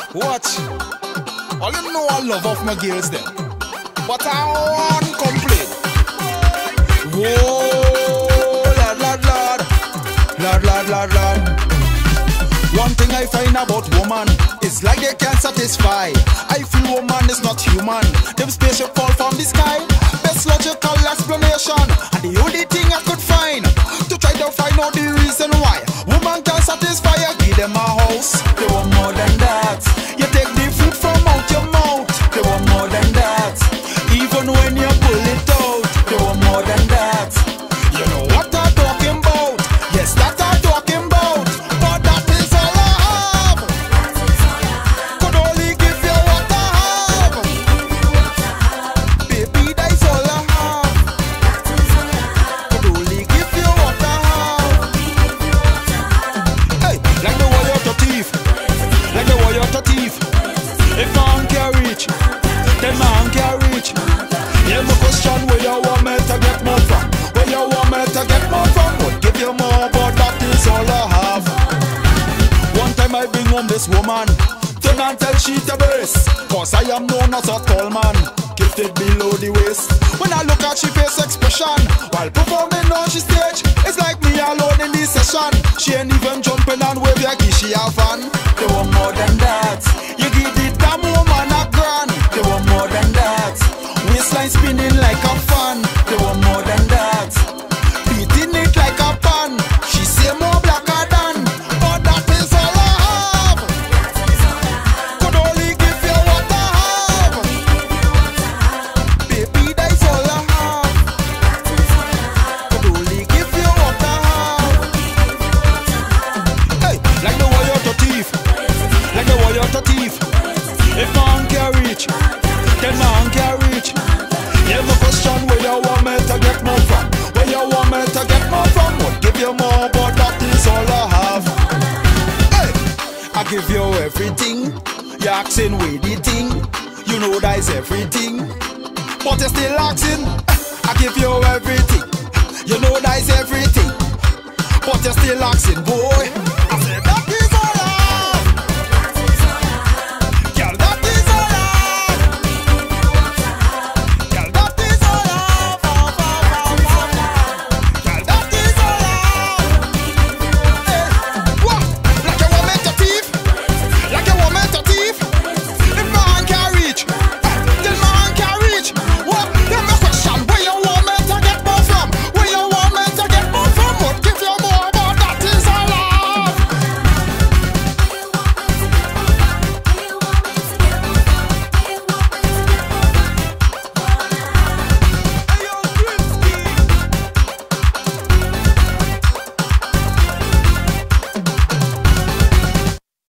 Watch. All you know I love off my girls them, but I won't complain. Whoa, lad, lad, lad, lad, lad, lad, lad. One thing I find about woman is like they can't satisfy. I feel woman is not human. Them spaceship fall from the sky. Best logical explanation, and the only thing I could find to try to find out the reason why woman can't satisfy. I give them a house, they want more than that. You take the food from out your mouth, they want more than that. Even when you pull it out, they want more than that. You know what I'm talking about? Yes, that I'm talking about. But that is all I have. Could only give you what I have. Baby, that's all I have. Could only give you what I have. Hey, like the warrior to thief, like the warrior to thief. If man can't reach, then man can't reach. Yeah, my question, where you want me to get more from? Where you want me to get more from? Would give you more, but that is all I have. One time I bring home this woman, turn and tell she to brace, cause I am known as a tall man, gifted below the waist. When I look at she face expression, while performing on she stage, it's like me alone in this session. She ain't even jumping and wave like she have fun. They want more than that. You give the damn woman a grand. They want more than that. Waistline spinning like a fan. They want more than that. Beating it like a pan. She say more Blaka Dan, but that is all I have. Could only give you what I have. Baby, that's all I have. Could only give you what I have. Hey, like the warrior to thief, like the warrior to thief. If man can't reach, then man can't reach. Yeah, my question, where you want me to get more from? Where you want me to get more from? Would give you more, but that is all I have. Hey, I give you everything. You're asking where the thing. You know that is everything, but you're still asking. I give you everything. You know that is everything, but you're still asking, boy.